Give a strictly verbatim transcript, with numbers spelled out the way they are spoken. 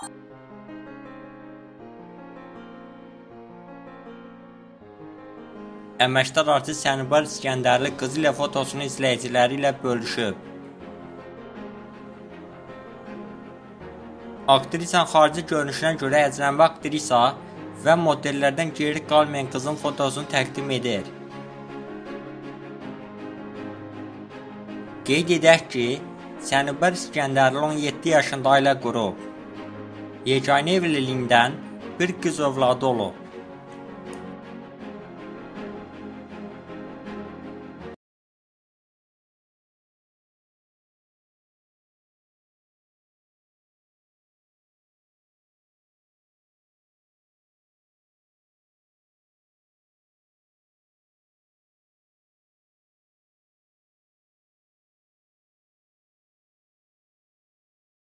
Əməkdar artist Sənubər İskəndərli qızı ilə fotosunu izləyiciləri ilə bölüşüb. Aktrisanın xarici görünüşünə görə əcnəbi aktrisa və modellərdən geri qalmayan qızın fotosunu təqdim edir. Qeyd edək ki, Sənubər İskəndərli on yeddi yaşında ailə qurub. Yeganə evliliyindən bir qız övladı olub.